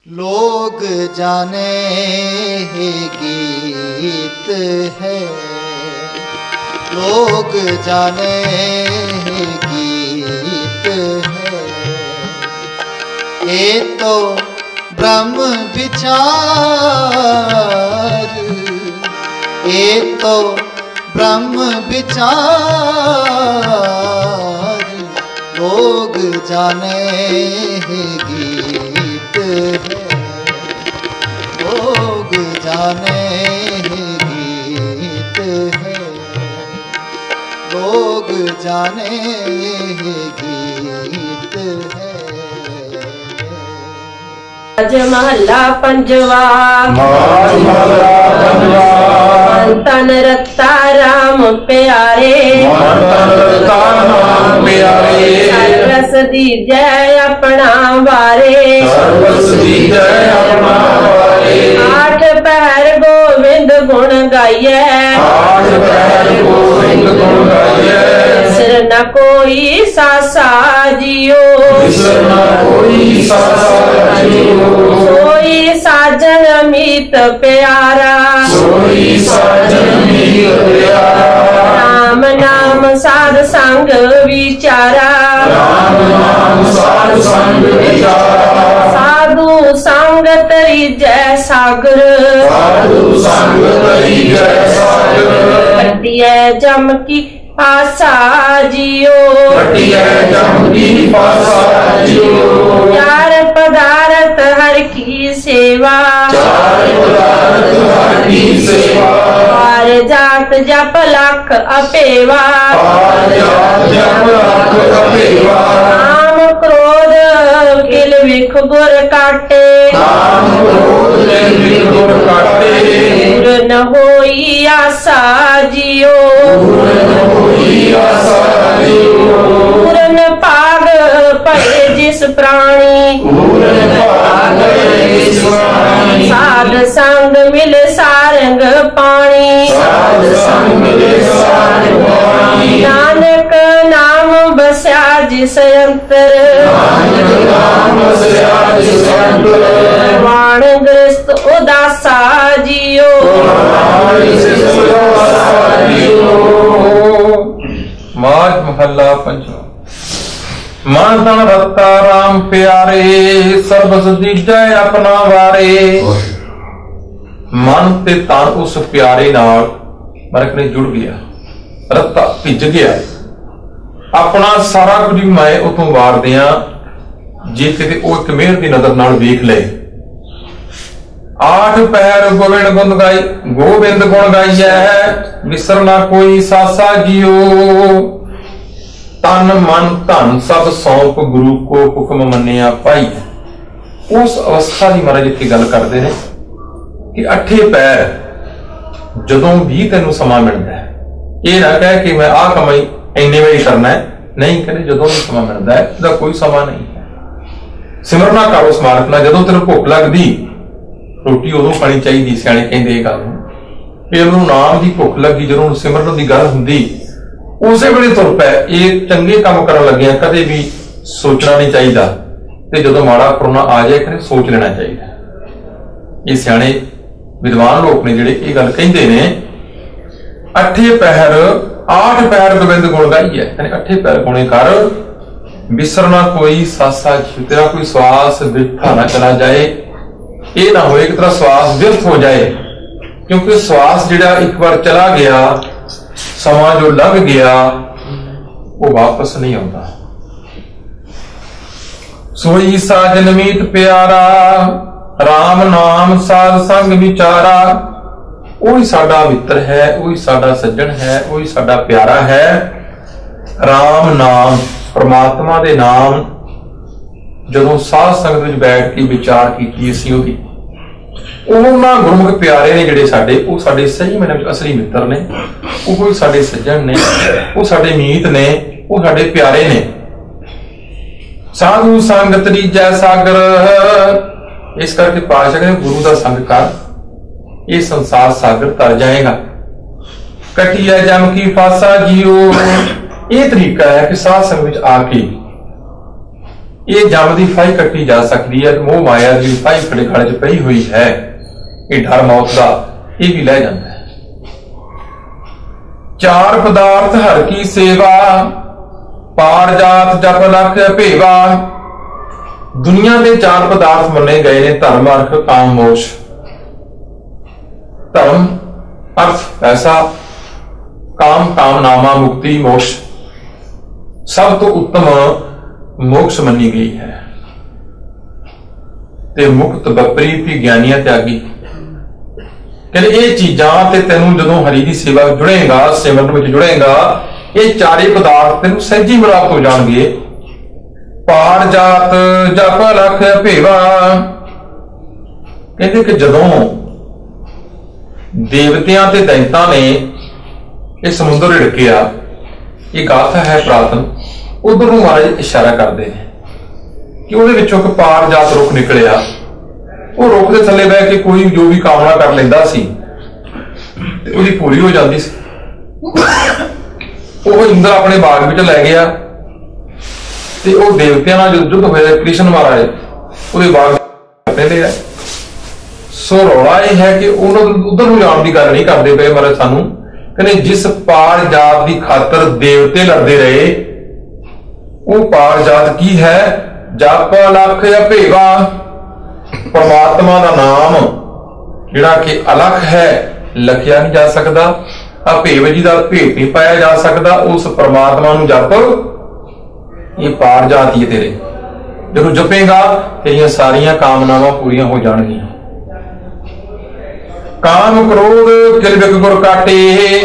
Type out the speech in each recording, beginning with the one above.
लोग जाने ही गीत है, लोग जाने ही गीत है, ये तो ब्रह्म विचार, ये तो ब्रह्म विचार, लोग जाने ही गीत है, लोग जाने ही गीत है, लोग जाने ही गीत है। आज महला पंजवा, तन रता राम प्यारे, सरस दीजय अपना वारे, आठ पहर गोविंद गुण गाइए, सिर न कोई सासा जियो, सोई साजन मीत प्यारा, राम नाम साध संग विचारा, साधु संग तरी जय सागर, कटिए जम की पासा जियो, चार पदार्थ हर की सेवा, पार जात जप लख अपेवा, काम क्रोध किल विख गुर काटे, दूर न होई आशा जियो, पूरन पाग पए जिस प्राणी, साध संग मिल सारंग पानी, नानक नाम बस्या जिस अंतर, वाण ग्रस्त उदासा जियो। माज महला पंचवा। मन तन रता राम प्यारे, सर्बस दीजै अपना वारे। मन ते तन उस प्यारे नाल मरक ने जुड़ गया, रत्ता भिज गया, अपना सारा कुछ मैं उतों वार दिया, जे किते ओ एक मेहर दी नजर नाल वेख ले। आठ पैर गोविंद गुण गाई, गोविंद गुण गाइए, विसर ना कोई सासा जियो। तन मन धन सब सौंप गुरु को हुक्म मन्निया पाई। उस अवस्था की महाराज इत्थे गल करते हैं कि अठे पैर जदों भी तेनों समा मिलता है, ये ना कह कि मैं आ कमाई इन्ने वे करना है, नहीं कहते जदों भी समा मिलता है इसका कोई समा नहीं है। सिमरना करो स्मारक ना, जदों तेन भुख लगदी रोटी उदों खानी चाहिए, सियाणे कहंदे गल नूं। नाम की भुख लगी जदों सिमरन की गल हुंदी उसे वेले तुर पै। ये चंगे काम करन लगे कदे भी सोचना नहीं चाहिए, ते जदों माड़ा करोना आ जाए कदे सोच लेना चाहिए। ये सियाणे विद्वान लोग ने जिहड़े ये गल कहंदे ने, अठे पहर आठ पैर गोविंद गुण गाइए, यानी अठे पैर गुणे कर, विसरना कोई सासा जियो। तेरा कोई श्वास बिरथा ना चला जाए, ये ना होए कि तेरा श्वास व्यर्थ हो जाए, क्योंकि श्वास जिहड़ा एक बार चला गया, समा जो लग गया, वो वापस नहीं आता। सोई साजन मीत प्यारा, राम नाम साध संग विचारा। वही साडा मित्र है, वही साडा सज्जन है, वही साडा प्यारा है। राम नाम परमात्मा दे नाम जदों साध संगत विच बैठ के विचार की असीं ओदी, उन्हां गुरमुख प्यारे ने जिहड़े साडे, वो साडे सही मायने विच असली मित्र ने, वो कोई साडे सज्जन ने, वो साडे मीत ने, वो साडे प्यारे ने। साधु संगत रीजै सागर, इस करके पातशाह कहंदे गुरु दा संग कर, ये संसार सागर तर जाएगा। कटिया जम की फासा जियो, ये तरीका है कि साध संग विच आके ਇਹ ਜਮ ਦੀ ਫਾਈ ਕੱਟੀ ਜਾ ਸਕਦੀ ਹੈ, ਮੋਹ ਮਾਇਆ ਦੀ ਫਾਈ ਖੜੇ ਖੜੇ ਚ ਪਈ ਹੋਈ ਹੈ। ਇਹ ਡਰ ਮੌਤ ਦਾ ਇਹ ਵੀ ਲੈ ਜਾਂਦਾ ਹੈ। ਚਾਰ ਪਦਾਰਥ ਹਰ ਕੀ ਸੇਵਾ, ਪਾਰ ਜਾਤ ਜਪ ਲਖ ਭੇਵਾ। ਦੁਨੀਆ ਦੇ ਚਾਰ ਪਦਾਰਥ ਮੰਨੇ ਗਏ ਨੇ, ਧਰਮ, ਅਰਥ, ਕਾਮ, ਮੋਕਸ਼। ਧਰਮ, ਅਰਥ, ਪੈਸਾ, ਕਾਮ, ਕਾਮਨਾਮਾ, ਮੁਕਤੀ, ਮੋਕਸ਼। ਸਭ ਤੋਂ ਉੱਤਮ ਮੋਕਸ਼ ਮੰਨੀ ਗਈ ਹੈ। ਤੇ ਮੁਕਤ ਬਪਰੀ ਵੀ ਗਿਆਨੀਆਂ ਤਿਆਗੀ। ਕਹਿੰਦੇ ਇਹ ਚੀਜ਼ਾਂ ਤੇ ਤੈਨੂੰ ਜਦੋਂ ਹਰੀ ਦੀ ਸੇਵਾ ਵਿੱਚ ਜੁੜੇਗਾ, ਸਿਮਰਨ ਵਿੱਚ ਜੁੜੇਗਾ, ਇਹ ਚਾਰੇ ਪਦਾਰਥ ਤੈਨੂੰ ਸਹਿਜੀ ਪ੍ਰਾਪਤ ਹੋ ਜਾਣਗੇ। ਪਾਰ ਜਾਤ ਜਪ ਲਖ ਭੇਵਾ। ਕਹਿੰਦੇ ਕਿ ਜਦੋਂ ਦੇਵਤਿਆਂ ਤੇ ਦੈਂਤਾਂ ਨੇ ਇਹ ਸਮੁੰਦਰ ਢੜਕਿਆ, ਇਹ ਗਾਥਾ ਹੈ ਪ੍ਰਾਤਨ, ਉਧਰ ਨੂੰ ਮਹਾਰਾਜ ਇਸ਼ਾਰਾ ਕਰਦੇ ਨੇ ਕਿ ਉਹਦੇ ਵਿੱਚੋਂ ਇੱਕ ਪਾਰ ਜਾਤ ਰੁੱਖ ਨਿਕਲਿਆ। ਉਹ ਰੁੱਖ ਦੇ ਥੱਲੇ ਬਹਿ ਕੇ ਕੋਈ ਜੋ ਵੀ ਕਾਮਨਾ ਕਰ ਲੈਂਦਾ ਸੀ ਤੇ ਉਹਦੀ ਪੂਰੀ ਹੋ ਜਾਂਦੀ ਸੀ। ਉਹ ਇੰਦਰ ਆਪਣੇ ਬਾਗ ਵਿੱਚ ਲੈ ਗਿਆ ਤੇ ਉਹ ਦੇਵਤਿਆਂ ਨਾਲ ਜਦੋਂ ਯੁੱਧ ਹੋਇਆ, ਕ੍ਰਿਸ਼ਨ ਮਹਾਰਾਜ ਉਹਦੇ ਬਾਗ ਪਹਿਲੇ ਆ। ਸੋ ਰੌਲਾ ਇਹ ਹੈ ਕਿ ਉਹਨਾਂ ਉਧਰ ਨੂੰ ਜਾਣ ਦੀ ਗੱਲ ਨਹੀਂ ਕਰਦੇ ਪਏ ਮਹਾਰਾਜ ਸਾਨੂੰ। ਕਹਿੰਦੇ ਜਿਸ ਪਾਰ ਜਾਤ ਦੀ ਖਾਤਰ ਦੇਵਤੇ ਲੜਦੇ ਰਹੇ, ਉਹ ਪਾਰ ਜਾਤ ਕੀ ਹੈ? ਜਪ ਲਖ ਭੇਵਾ। ਪਰਮਾਤਮਾ ਦਾ ਨਾਮ ਜਿਹੜਾ ਕਿ ਅਲਖ ਹੈ, ਲਖਿਆ ਨਹੀਂ ਜਾ ਸਕਦਾ। ਭੇਵ ਜੀ ਦਾ ਭੇਤ ਨਹੀਂ ਪਾਇਆ ਜਾ ਸਕਦਾ। ਉਸ ਪਰਮਾਤਮਾ ਨੂੰ ਜਪ, ਇਹ ਪਾਰ ਜਾਤ ਹੀ ਤੇਰੇ। ਜਦੋਂ ਜਪੇਗਾ ਤੇਰੀਆਂ ਸਾਰੀਆਂ ਕਾਮਨਾਵਾਂ ਪੂਰੀਆਂ ਹੋ ਜਾਣਗੀਆਂ। ਕਾਮ ਕ੍ਰੋਧ ਕਿਲ ਬਿਕ ਗੁਰ ਕਾਟੇ।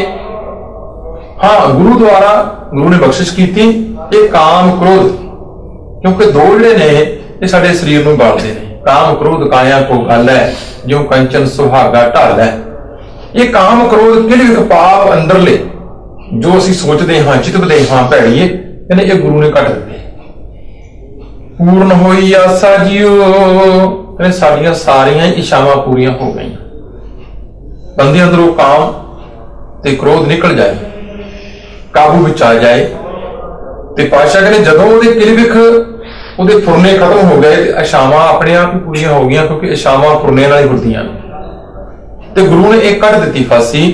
ਹਾਂ, ਗੁਰੂ ਦੁਆਰਾ ਗੁਰੂ ਨੇ ਬਖਸ਼ਿਸ਼ ਕੀਤੀ ਇਹ ਕਾਮ ਕ੍ਰੋਧ, ਕਿਉਂਕਿ ਦੋ ਜਿਹੜੇ ਨੇ ਇਹ ਸਾਡੇ ਸਰੀਰ ਨੂੰ ਬਾਲਦੇ ਨੇ। ਕਾਮ ਕ੍ਰੋਧ ਕਾਇਆ ਕੋ ਗੱਲ ਹੈ, ਜੋ ਕੰਚਨ ਸੁਹਾਗਾ ਢਾਲ ਹੈ। ਇਹ ਕਾਮ ਕ੍ਰੋਧ ਕਿਹੜੇ ਇੱਕ ਪਾਪ ਅੰਦਰਲੇ ਜੋ ਅਸੀਂ ਸੋਚਦੇ ਹਾਂ, ਚਿਤਵਦੇ ਹਾਂ ਭੈੜੀਏ, ਕਹਿੰਦੇ ਇਹ ਗੁਰੂ ਨੇ ਕੱਟ ਦਿੱਤੇ। ਪੂਰਨ ਹੋਈ ਆਸਾ ਜੀਓ। ਕਹਿੰਦੇ ਸਾਡੀਆਂ ਸਾਰੀਆਂ ਇੱਛਾਵਾਂ ਪੂਰੀਆਂ ਹੋ ਗਈਆਂ। ਬੰਦੇ ਅੰਦਰੋਂ ਕਾਮ ਤੇ ਕ੍ਰੋਧ ਨਿਕਲ ਜਾਏ, ਕਾਬੂ ਵਿੱਚ ਆ ਜਾਏ। ਤੇ ਪਾਤਸ਼ਾਹ ਕਹਿੰਦੇ ਜਦੋਂ ਉਹਦੇ ਕਿਲਵਿਖ, ਉਹਦੇ ਫੁਰਨੇ ਖਤਮ ਹੋ ਗਏ ਤੇ ਇਛਾਵਾਂ ਆਪਣੇ ਆਪ ਹੀ ਪੂਰੀਆਂ ਹੋ ਗਈਆਂ, ਕਿਉਂਕਿ ਇਛਾਵਾਂ ਫੁਰਨੇ ਨਾਲ ਹੀ ਹੁੰਦੀਆਂ ਨੇ। ਤੇ ਗੁਰੂ ਨੇ ਇਹ ਕੱਢ ਦਿੱਤੀ ਫਾਸੀ।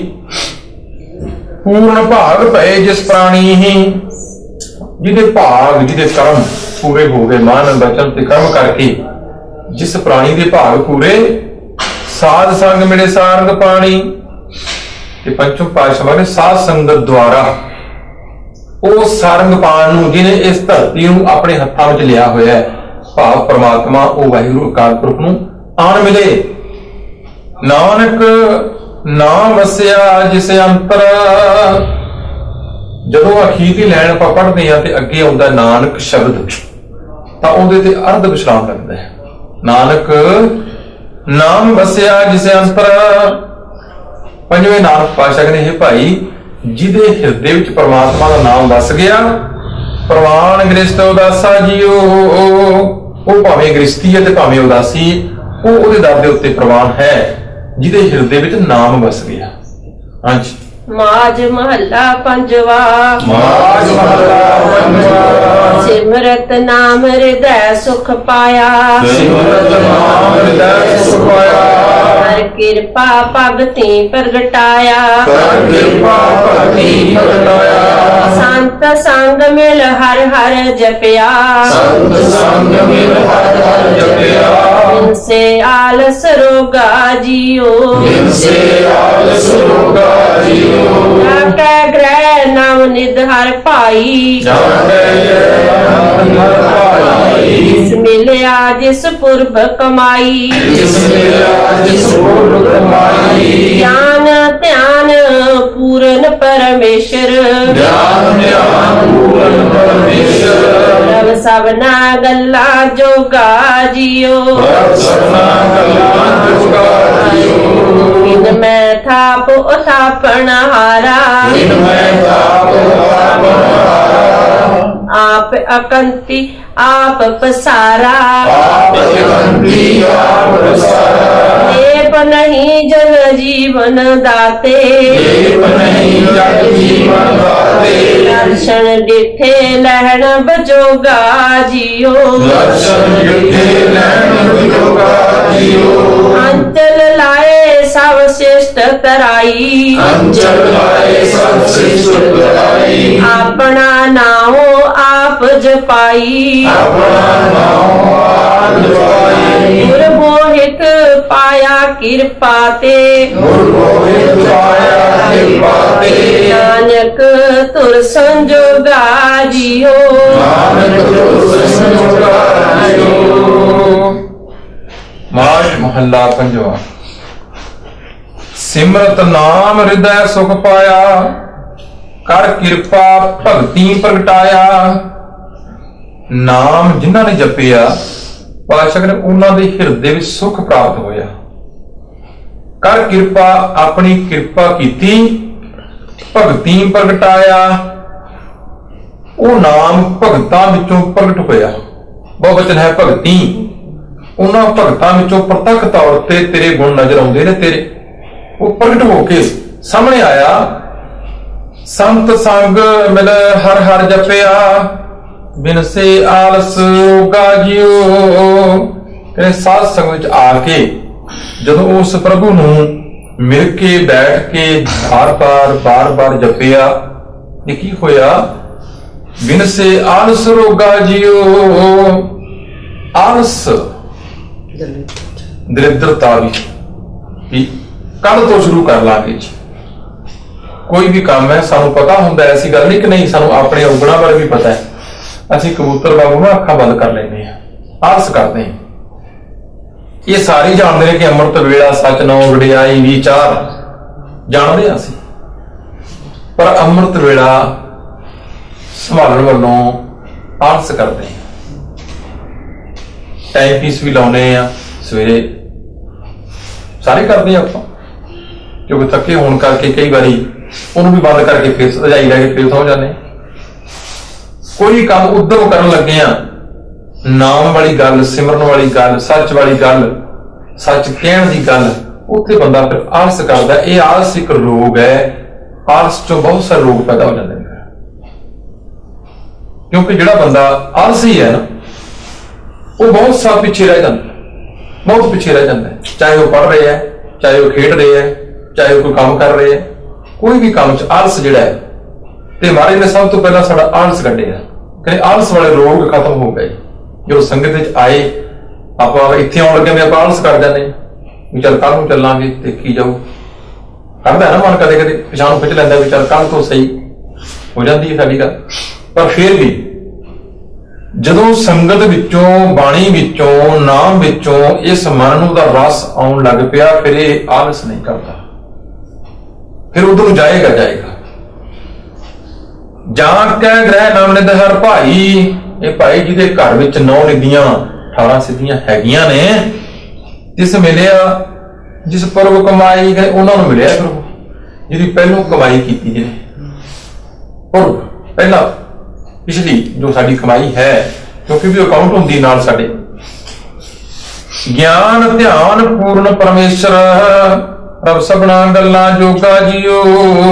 ਪੂਰਨ ਭਾਗ ਪਏ ਜਿਸ ਪ੍ਰਾਣੀ ਹੀ, ਜਿਹਦੇ ਭਾਗ, ਜਿਹਦੇ ਕਰਮ ਪੂਰੇ ਹੋ ਗਏ, ਮਨ ਬਚਨ ਤੇ ਕਰਮ ਕਰਕੇ ਜਿਸ ਪ੍ਰਾਣੀ ਦੇ ਭਾਗ ਪੂਰੇ, ਸਾਧ ਸੰਗ ਮਿਲੇ ਸਾਰੰਗ ਪਾਣੀ। ਤੇ ਪੰਚਮ ਪਾਤਸ਼ਾਹ ਨੇ ਸਾਧ ਸੰਗਤ ਦੁਆਰਾ ਉਹ ਸਾਰੰਗ ਪਾਣ ਨੂੰ, ਜਿਹਨੇ ਇਸ ਧਰਤੀ ਨੂੰ ਆਪਣੇ ਹੱਥਾਂ ਵਿੱਚ ਲਿਆ ਹੋਇਆ ਹੈ, ਭਾਵ ਪਰਮਾਤਮਾ, ਉਹ ਵਾਹਿਗੁਰੂ ਅਕਾਲ ਪੁਰਖ ਨੂੰ ਆਣ ਮਿਲੇ। ਨਾਨਕ ਨਾਮ ਵਸਿਆ ਜਿਸ ਅੰਤਰ। ਜਦੋਂ ਅਖੀਰਲੀ ਲਾਈਨ ਆਪਾਂ ਪੜ੍ਹਦੇ ਹਾਂ ਤੇ ਅੱਗੇ ਆਉਂਦਾ ਨਾਨਕ ਸ਼ਬਦ, ਤਾਂ ਉਹਦੇ ਤੇ ਅਰਧ ਵਿਸ਼ਰਾਮ ਲੱਗਦਾ ਹੈ। ਨਾਨਕ ਨਾਮ ਵਸਿਆ ਜਿਸ ਅੰਤਰ। ਪੰਜਵੇਂ ਨਾਨਕ ਪਾਤਸ਼ਾਹ ਕਹਿੰਦੇ, ਇਹ ਭਾਈ ਜਿਹਦੇ ਹਿਰਦੇ ਵਿੱਚ ਪਰਮਾਤਮਾ ਦਾ ਨਾਮ ਵਸ ਗਿਆ, ਪ੍ਰਵਾਨ ਗ੍ਰਸਤ ਉਦਾਸਾ ਜੀਓ। ਉਹ ਭਾਵੇਂ ਗ੍ਰਸਤੀ ਹੈ ਤੇ ਭਾਵੇਂ ਉਦਾਸੀ, ਉਹ ਉਹਦੇ ਦਰ ਦੇ ਉੱਤੇ ਪ੍ਰਵਾਨ ਹੈ ਜਿਹਦੇ ਹਿਰਦੇ ਵਿੱਚ ਨਾਮ ਵਸ ਗਿਆ। ਹਾਂਜੀ। ਮਾਝ ਮਹੱਲਾ ਪੰਜਵਾ। ਮਾਝ ਮਹੱਲਾ ਪੰਜਵਾ। ਸਿਮਰਤ ਨਾਮ ਹਿਰਦੈ ਸੁਖ ਪਾਇਆ। ਸਿਮਰਤ ਨਾਮ ਹਿਰਦੈ ਸੁਖ ਪਾਇਆ। ਹਰ ਕਿਰਪਾ ਭਗਤੀ ਪ੍ਰਗਟਾਇਆ। ਹਰ ਕਿਰਪਾ ਭਗਤੀ ਪ੍ਰਗਟਾਇਆ। ਸੰਤ ਸੰਗ ਮਿਲ ਹਰ ਹਰ ਜਪਿਆ। ਸੰਤ ਸੰਗ ਮਿਲ ਹਰ ਹਰ ਜਪਿਆ। ਇਨਸੇ ਆਲਸ ਰੋਗਾ ਜੀਓ। ਇਨਸੇ ਆਲਸ ਰੋਗਾ ਜੀਓ। ਜਾਕੈ ਗ੍ਰਹਿ ਨਵ ਨਿਧ ਹਰ ਭਾਈ। ਜਾਕੈ ਗ੍ਰਹਿ ਨਵ ਨਿਧ ਹਰ ਭਾਈ। ਜਿਸ ਮਿਲਿਆ ਜਿਸ ਪੁਰਬ ਕਮਾਈ। ਜਿਸ ਮਿਲਿਆ ਜਿਸ ਪੁਰਬ ਕਮਾਈ। ਗਿਆਨ ਧਿਆਨ ਪੂਰਨ ਪਰਮੇਸ਼ਰ। ਗਿਆਨ ਧਿਆਨ ਪੂਰਨ ਪਰਮੇਸ਼ਰ। ਪ੍ਰਭ ਸਭਨਾ ਗੱਲਾਂ ਜੋਗਾ ਜੀਓ। ਪ੍ਰਭ ਸਭਨਾ ਗੱਲਾਂ ਜੋਗਾ ਜੀਓ। ਇਨ ਮੈਂ ਥਾਪ ਉਥਾਪਣ ਹਾਰਾ। ਇਨ ਮੈਂ ਥਾਪ ਉਥਾਪਣ ਹਾਰਾ। ਆਪ ਅਕੰਤੀ ਆਪ ਪਸਾਰਾ। ਆਪ ਅਕੰਤੀ ਆਪ ਪਸਾਰਾ। ਏ नहीं जन जीवन दाते, देव नहीं जग जीवन दाते, दर्शन डिठे लहण बजोगा जियो, दर्शन डिठे लहण बजोगा जियो, अंचल लाए सब श्रेष्ठ तराई, अंचल लाए सब श्रेष्ठ तराई, अपना नाम आप जपाई, अपना नाम आप जपाई, गुर मोहित पाया कृपा ते, गुर मोहित पाया कृपा ते, नानक तुर संजोगा जियो, नानक तुर संजोगा जियो। माज महला पंजवा। सिमरत नाम हृदय सुख पाया, कर किरपा भगती प्रगटाया। नाम जिन्हां ने जपिया पातशाह ने उन्हां दे हिरदे विच सुख प्राप्त होया। कर किरपा अपनी किरपा कीती, भगती प्रगटाया। वो नाम भगतां विचों प्रगट होया। बहुवचन है भगती। उन्हां भगतां विचों प्रतख तौर ते तेरे गुण नजर आउंदे ने। तेरे वो प्रगट होके सामने आया। संत संग मिल हर हर जपिया, बिन से आलस गाजियो। कहने साध संग विच आके जदों उस प्रभु नूं मिल के बैठ के बार बार जपिया, ये की होया? बिन से आलस रोगा जियो। आलस दरिद्रता भी कल तो शुरू कर लांगे जी। कोई भी काम है सानू पता हुंदा, ऐसी गल नहीं कि नहीं, सानू अपने औगुणा बारे भी पता है। असीं कबूतर वांगू ना अखां बंद कर लेंदे हैं, आलस करते हैं। ये सारे जानते हैं कि अमृत वेला सच नौ वडियाई विचार जानते हैं असीं, पर अमृत वेला संभालण वालों आलस करते हैं। टाइम पीस भी लाउने आ सवेरे, सारे करते हैं आपां, क्योंकि थके होने करके कई बारी उन्होंने भी बंद करके फिर रजाई लैके फिर सौ जाने। कोई काम उद्यम करन लगे आ, नाम वाली गल, सिमरन वाली गल, सच वाली गल, सच कहण दी गल, उत्थे बंदा फिर आलस करदा। ये आलस एक रोग है। आलस चों बहुत सारे रोग पैदा हो जाते हैं, क्योंकि जिहड़ा बंदा आलसी है ना, वो बहुत सा पिछे रह जाता, बहुत पिछे रह जाता है। चाहे वो पढ़ रहे हैं, चाहे वो खेड रहे हैं, चाहे वो कोई काम कर रहे हैं, कोई भी काम च आलस जिहड़ा है। ते महाराज ने सब तो पहला साडा आलस कढिया। कहते आलस वाले रोग खत्म हो गए। जो संगत विच आए, आप इत्थे आउण लगे आप आलस कर जाने भी, चल कल नूं चलांगे, देखी जाओ। करदा है ना मन, कदे कदे पिछां खिच लैंदा भी चल कल तो सही हो जाती है साडी गल। पर फिर भी जदों संगत विचों, बाणी विचों, नाम विचों इस मन दा रस आउण लग पिया, फिर ये आलस नहीं करता, फिर उधर जाएगा। जान कै ग्रह नाम निध हर भाई। ये भाई जिहदे घर विच 9 निधियां 18 सिद्धियां हैगियां ने, जिस मिलिया जिस पूर्व कमाई गए उन्हां नूं मिलिया प्रभु जिहदी पहलों कमाई कीती है। पूर्व पहला पिछली जो साडी कमाई है, क्योंकि भी अकाउंट हुंदी नाल साडे। ज्ञान ध्यान पूर्ण परमेश्वर, रब सबना गल्लां जोगा जियो।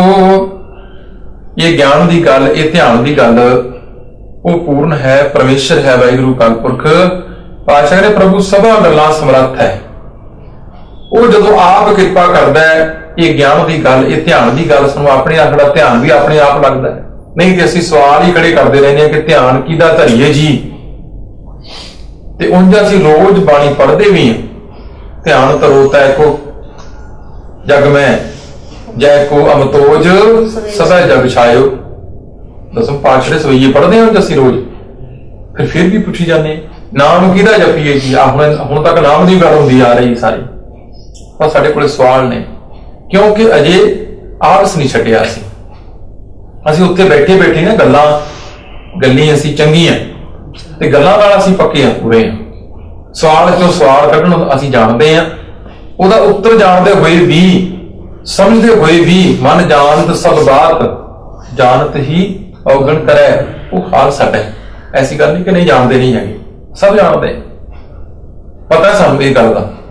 ये ज्ञान की गल, ये ध्यान की गल, वो पूर्ण है, परमेश्वर है, वाहिगुरु अकाल पुरख पातशाह ने प्रभु सभा गल्लां समर्थ है। वो जदों आप कृपा करता है, ये ज्ञान की गल, ये ध्यान की गल, सानूं अपने आप दा ध्यान भी अपने आप लगता है। नहीं कि असीं सवाल ही खड़े करते रहने कि ध्यान किहदा धरीए जी। ते उंज असीं रोज बाणी पढ़ते भी हैं। ध्यान तरोता को जग में जय को अमतोज सदा जग छायो। दसम पातशाह सवैये पढ़ते हैं असीं रोज, फिर भी पुछी जाने नाम किहदा जपीए जी। हुण तक नाम की गल हुंदी आ रही सारी, पर साडे कोले सवाल ने, क्योंकि अजे आलस नहीं छड्डिया। असीं उत्थे बैठे बैठे ना गल्लां गल्ली असीं चंगीआं ते गल्लां नाल असीं पक्के हां, पूरे हां। सवाल चों सवाल कढण असीं जाणदे हां, उहदा उत्तर जाणदे होए भी, समझदे होए भी, मन जानत सब बात जानत ही औगण करे, वो हाल साडा है। ऐसी गल नहीं कि नहीं जानते नहीं है, सब जानते, पता है सानूं इस गल दा।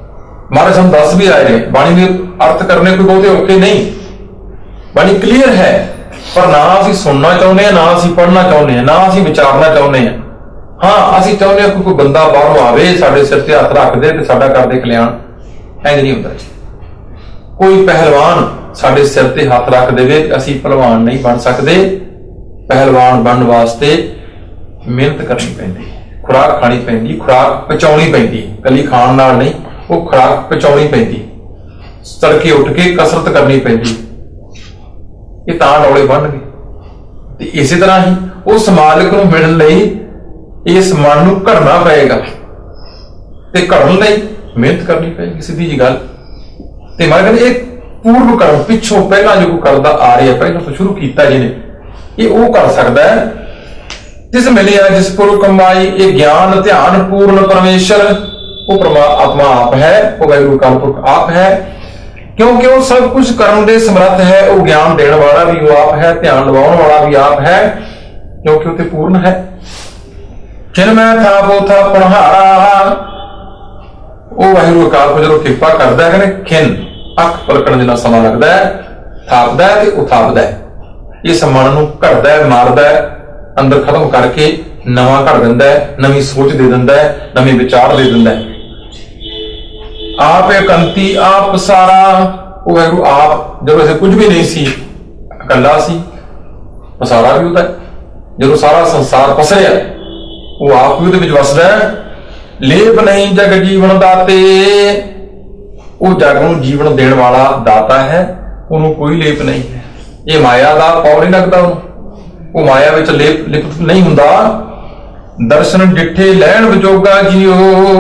महाराज हम दस भी आए हैं, बाणी में अर्थ करने कोई बहुते औखे नहीं, बाणी क्लीयर है, पर ना असीं सुनना चाहुंदे हैं, ना असीं पढ़ना चाहुंदे हैं, ना असीं विचारना चाहुंदे हैं। हाँ असीं चाहुंदे हैं कोई बंदा बाहरों आवे साडे सिर ते हत्थ रख दे ते साडा कर दे कल्याण, इंज नहीं हुंदा। कोई पहलवान साडे सिर ते हत्थ रख देवे ते असीं पहलवान नहीं बन सकदे। पहलवान बनने वास्ते मेहनत करनी पैंदी, खुराक खानी पैंदी, खुराक पचाउणी पैंदी, कली खाण नाल नहीं, वो खुराक पचाउणी पैंदी, तड़के उठ के कसरत करनी पैंदी, ये तां डौले बन गए। इसी तरह ही उस मालिक नूं मिलण लई इस मन नूं घड़ना पएगा ते घड़न लई मेहनत करनी पएगी, सीधी जी गल। ते मैं कहंदा एक पूर्व कर्म पिछों पहला जो करदा आ रहा, पहला तो शुरू किया जिहने, ये वो कर सकता है। जिस मिलिया जिस पुर कमाई, ये ज्ञान ध्यान पूर्ण परमेश्वर वो परमात्मा आप है, वो वाहिगुरू अकाल पुरख आप है, क्योंकि वो सब कुछ करने दे समर्थ है। वो ज्ञान देने वाला भी वो आप है, ध्यान लवाउण वाला भी आप है, क्योंकि वो पूर्ण है। जिन मैं था वो था पढ़ारा, वो वाहिगुरू अकाल पुरख जो कृपा करता है, कहने खिन अख पलकण जिन्ना समा लगता है, थापदा है ते उथापदा है। इस मन नूं घड़दा है, मारदा है, अंदर खत्म करके नवां घड़ दिंदा है, नवीं सोच दे दिंदा है, नवीं विचार दे दिंदा है। आप कंती आप सारा, वो वाहिगुरू आप जब ऐसे कुछ भी नहीं सी, अकल्ला सी, पसारा भी होता है। जो सारा संसार पसरिया वो आप भी उहदे विच वसदा है। लेप नहीं जग जीवन दाते, वो जग नूं जीवन देण वाला दाता है, उन्होंने कोई लेप नहीं है। ये माया का पौ नहीं लगता, वो माया विच लेप लिप्त नहीं हुंदा। दर्शन डिठे लैण विजोगा जीओ,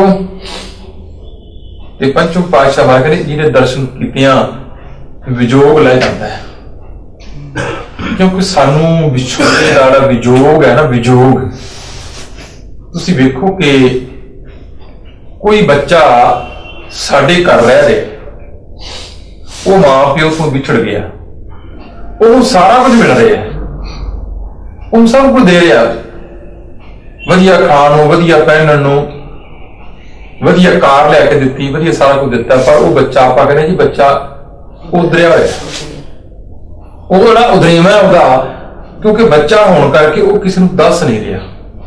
ते पंचम पातशाह वाहिगुरू ने जिहने दर्शन कीतियां विजोग लै जांदा है, क्योंकि सानू विछोड़े दा विजोग है ना, विजोग। तुसीं वेखो कि कोई बच्चा साडे घर रह रहे, वो मां प्यो तो विछड़ गया, ਉਹਨੂੰ ਸਾਰਾ ਕੁਝ ਮਿਲ ਰਿਹਾ, ਉਹਨੂੰ ਸਭ ਕੁਝ ਦੇ ਰਿਹਾ, ਵਧੀਆ ਖਾਣ ਨੂੰ, ਵਧੀਆ ਪਹਿਨਣ ਨੂੰ, ਵਧੀਆ ਕਾਰ ਲੈ ਕੇ ਦਿੱਤੀ, ਵਧੀਆ ਸਾਰਾ ਕੁਝ ਦਿੱਤਾ, ਪਰ ਉਹ ਬੱਚਾ ਆਪਾਂ ਕਹਿੰਦੇ ਜੀ ਬੱਚਾ ਉਧਰਿਆ ਹੋਇਆ, ਉਹ ਜਿਹੜਾ ਉਦਰੇਵਾਂ ਉਹਦਾ, ਕਿਉਂਕਿ ਬੱਚਾ ਹੋਣ ਕਰਕੇ ਉਹ ਕਿਸੇ ਨੂੰ ਦੱਸ ਨਹੀਂ ਰਿਹਾ।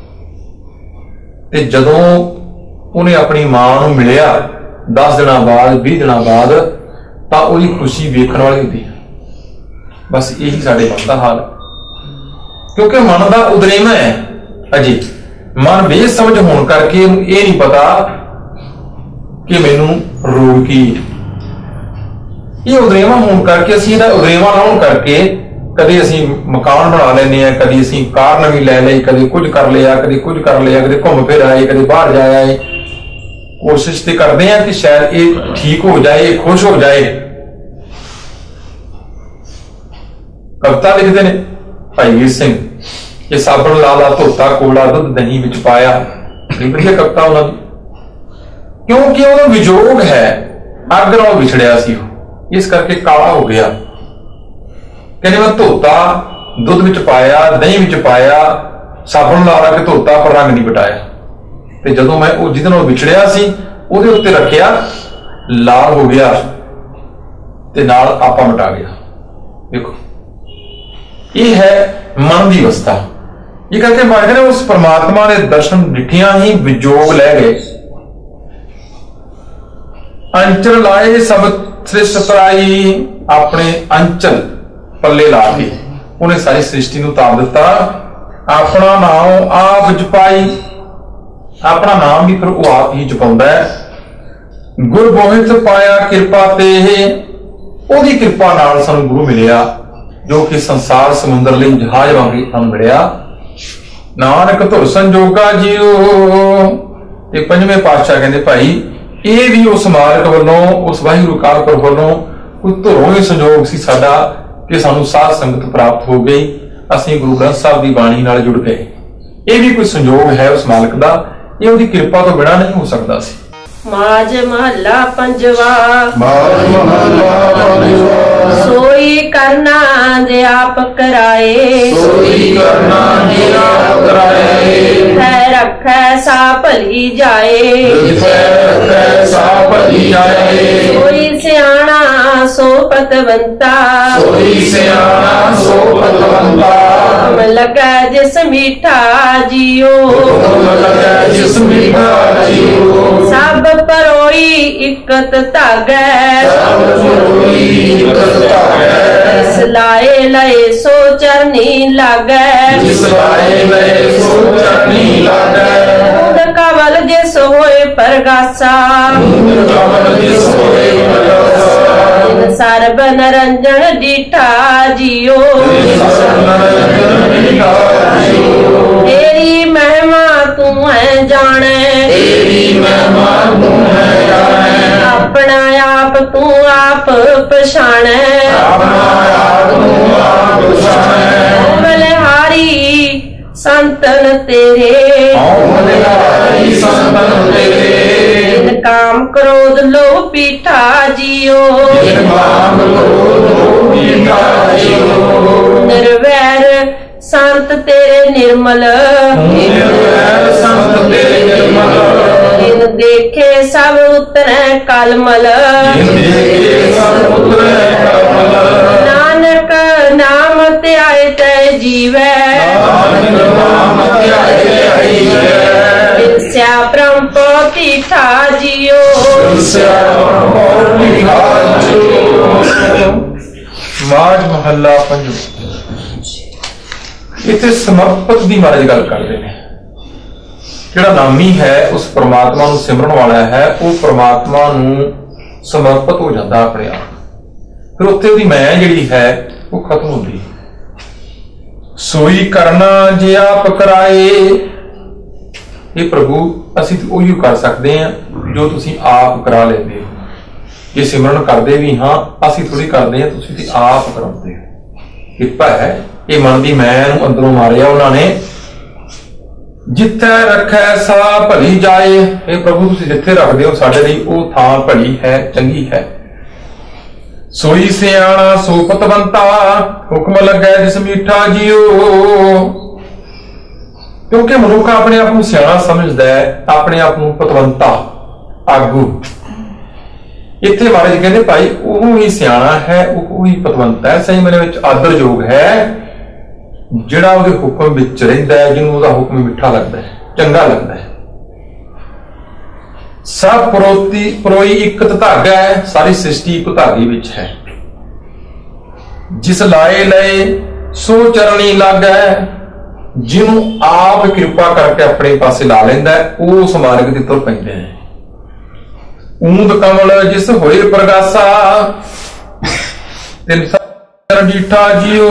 ਤੇ ਜਦੋਂ ਉਹਨੇ ਆਪਣੀ ਮਾਂ ਨੂੰ ਮਿਲਿਆ 10 ਦਿਨਾਂ ਬਾਅਦ 20 ਦਿਨਾਂ ਬਾਅਦ, ਤਾਂ ਉਹਦੀ ਖੁਸ਼ੀ ਵੇਖਣ ਵਾਲੀ ਹੁੰਦੀ ਹੈ। बस यही साडे मन का हाल, क्योंकि मन का उदरेवा है अजे, मन बेसमझ होने करके ये नहीं पता कि मैनू रोग की, ये उदरेवा होने करके असीं इहदा उदरेवा लाउण करके कदे असीं मकान बना लैंदे आ, कदे असीं कार नवीं लै लई, कदे कुछ कर लिया, कदे कुछ कर लिया, कदे घुम फिर आए, कदे बाहर जा आए। कोशिश तो करते हैं कि शायद ये ठीक हो जाए, खुश हो जाए। कविता लिखते ने भाई वीर सिंह, ये साबण लाला धोता कोला दुध दही विच पाया, बढ़िया कविता उन्होंने, क्योंकि उन्होंने विजोग है, अग नाल विछड़िया सी, इस करके काला हो गया। कहने मैं धोता दुध विच पाया, दही विच पाया, साबण ला के धोता पर रंग नहीं बिटाया, ते जदों मैं वो जिहदे नाल विछड़िया सी उहदे उत्ते रखिया, लाल हो गया ते नाल आपा मिटा गया। देखो ये है मन की अवस्था। ये करके मार्ग ने उस परमात्मा ने दर्शन डिठिया ही विजोग लै गए। अंचल लाए सब सृष्टि तराई, अपने अंचल पल्ले ला के उन्हें सारी सृष्टि नूं तार दिता। अपना नाम आप जपाई, अपना नाम भी फिर वो आप ही जपाउंदा है। गुर बोहित पाया कृपा ते, ओदी कृपा नाल सानूं गुरु मिलिया, जो कि संसार समुद्र लिए जहाज वांग सानूं मिलिया। नानक धुर संजोगा जीओ, ते पंजवें पातशाह कहंदे भाई ये भी उस मालिक वालों, उस वाहिगुरू अकाल पुरख वालों कोई धुरों ही संजोग सी साडा कि सानूं साध संगत प्राप्त हो गई, असीं गुरु ग्रंथ साहिब की बाणी नाल जुड़ गए। ये भी कोई संजोग है उस मालिक दा, ये उहदी कृपा तो बिना नहीं हो सकता सी। माज महला पंजवा, सोई करना दे आप कराए, है रखै सा भली जाए, सो पतवंता सोई सियाणा सो पतवंता हुक्म लगा जिस मीठा जियो हुक्म लगा जिस मीठा जियो सब परोई इकत धागै सब परोई इकत धागै जिस लाए लए सो चरनी लागै जिस लाए लए सो चरनी लागै कवल जिस होए परगासा कवल जिस होए परगासा सर्ब नरंजन डीठा जियो तेरी महिमा तू है जाने तेरी महिमा तू है जाने अपना आप तू आप पछाणे अपना आप तू आप पछाणे बलिहारी संतन तेरे संतन तेरे काम क्रोध लोभ पीठा जियो काम क्रोध लोभ पीठा जियो निर्वैर संत तेरे निर्मल निर्वैर संत तेरे निर्मल इन देखे सब उतरे कलमल देखे सब उतरे कलमल नानक नाम त्याय तय जीवै स्या ब्रह्म पोती ठा जियो माज महला पंजो इथे समर्पित ਦੀ ਮਹਾਰਾਜ ਗੱਲ ਕਰਦੇ ਨੇ ਜਿਹੜਾ ਨਾਮੀ ਹੈ ਉਸ ਪ੍ਰਮਾਤਮਾ ਨੂੰ ਸਿਮਰਨ ਵਾਲਾ ਹੈ ਉਹ ਪ੍ਰਮਾਤਮਾ ਨੂੰ ਸਮਰਪਿਤ ਹੋ ਜਾਂਦਾ ਆਪਣੇ ਆਪ ਫਿਰ ਉੱਥੇ ਦੀ ਮੈਂ ਜਿਹੜੀ ਹੈ ਉਹ ਖਤਮ ਹੁੰਦੀ ਸੋਈ ਕਰਨਾ ਜੇ ਆਪ ਕਰਾਏ ਇਹ ਪ੍ਰਭੂ ਅਸੀਂ ਉਹੀ ਕਰ ਸਕਦੇ ਹਾਂ ਜੋ ਤੁਸੀਂ ਆਪ ਕਰਾ ਲੈਂਦੇ ਹੋ ਇਹ ਸਿਮਰਨ ਕਰਦੇ ਵੀ ਹਾਂ ਅਸੀਂ ਥੋੜੀ ਕਰਦੇ ਹਾਂ ਤੁਸੀਂ ਤੇ ਆਪ ਕਰਾਉਂਦੇ ਹੋ ਕਿਰਪਾ ਹੈ ਇਹ ਮਨ ਦੀ ਮੈਂ ਨੂੰ ਅੰਦਰੋਂ ਮਾਰਿਆ ਉਹਨਾਂ ਨੇ ਜਿੱਥੇ ਰੱਖੈ ਸਾ ਭਲੀ ਜਾਏ ਇਹ ਪ੍ਰਭੂ ਤੁਸੀਂ ਜਿੱਥੇ ਰੱਖਦੇ ਹੋ ਸਾਡੇ ਲਈ ਉਹ ਥਾਂ ਭਲੀ ਹੈ ਚੰਗੀ ਹੈ सोई सियाणा सो पतवंता हुक्म लगे जिस मीठा जियो क्योंकि मनुख अपने आप को सियाणा समझदा है अपने आप को पतवंता आगू इत्थे महाराज कहते भाई वो ही सियाणा है वो ही पतवंता है सही मेरे विच आदर योग है जिहड़ा उहदे हुक्म विच रहिंदा है जिन्हों उहदा हुक्म मिठा लगदा है चंगा लगदा है सब परोई इकत धागा है सारी सृष्टि एक धागे विच है जिस लाए लए सो चरनी लागा है जिन्हों आप कृपा करके अपने पासे ला लेंदा है वो उस मार्ग ते तुर पैंदे ने ऊंद कमल जिस होए प्रगासा तिन सर डीठा जियो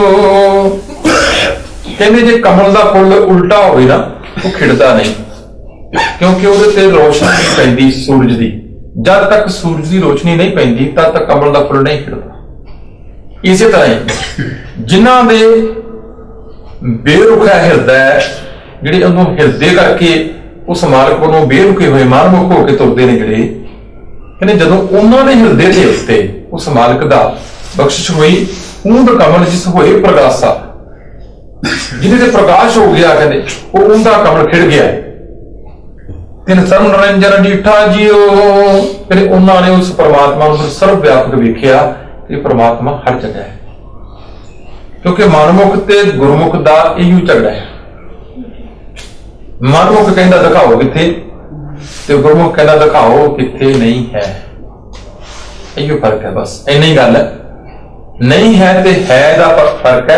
कहंदे जे कमल दा फुल उल्टा होवे ना वो खिड़दा नहीं क्योंकि ਉਹਦੇ ਤੇ ਰੋਸ਼ਨੀ ਨਹੀਂ ਪੈਂਦੀ ਸੂਰਜ ਦੀ ਜਦ ਤੱਕ ਸੂਰਜ ਦੀ ਰੋਸ਼ਨੀ ਨਹੀਂ ਪੈਂਦੀ ਤਦ ਤੱਕ ਕਮਲ ਦਾ ਫੁੱਲ ਨਹੀਂ ਖਿੜਦਾ ਇਸੇ ਤਰ੍ਹਾਂ ਹੀ ਜਿਨ੍ਹਾਂ ਦੇ ਬੇਰੁਖਾ ਹਿਰਦਾ ਜਿਹੜੇ ਉਹਨੂੰ ਹਿਰਦੇ ਕਰਕੇ ਉਸ ਮਾਲਕ ਵੱਲੋਂ ਬੇਰੁਕੇ ਹੋਏ ਮਨਮੁਖ ਹੋ ਕੇ ਤੁਰਦੇ ਨੇ ਜਿਹੜੇ ਕਹਿੰਦੇ ਜਦੋਂ ਉਹਨਾਂ ਦੇ ਹਿਰਦੇ ਦੇ ਉੱਤੇ ਉਸ ਮਾਲਕ ਦਾ ਬਖਸ਼ਿਸ਼ ਹੋਈ ਊਂਦ ਕਮਲ ਜਿਸ ਹੋਏ ਪ੍ਰਗਾਸਾ ਜਿਹਦੇ ਤੇ ਪ੍ਰਕਾਸ਼ ਹੋ ਗਿਆ ਕਹਿੰਦੇ ਉਹ ਊਂਦਾ ਕਮਲ ਖਿੜ ਗਿਆ तिन सर्व नरंजन डीठा जियो फिर उन्होंने उस परमात्मा को सर्व व्यापक वेख्या कि परमात्मा हर जगह है क्योंकि मनमुख ते गुरमुख दा इहो झगड़ा है मनमुख कहता दिखाओ किथे ते गुरमुख कहता दिखाओ किथे नहीं है इहो फर्क है बस इन्नी गल है नहीं है ते है दा फर्क है